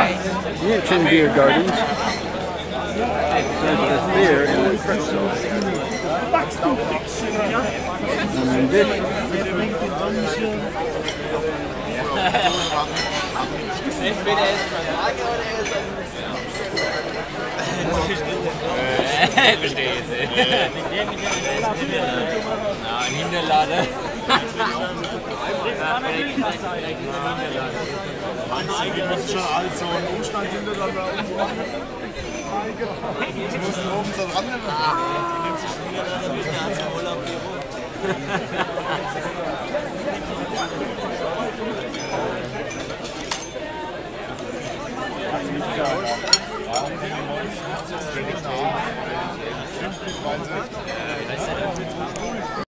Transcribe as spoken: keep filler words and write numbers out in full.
München beer gardens. There's this beer in the pretzel. And this. Entweder ist man Frage oder er ist ein verstehe ich nicht. Na, ein Hinterlader. Die müssen schon alles so einen Umstand hintereinander machen. Sie müssen oben so dran nehmen. Die nimmt sich wieder, dann wird der ganze Urlaub hier rum.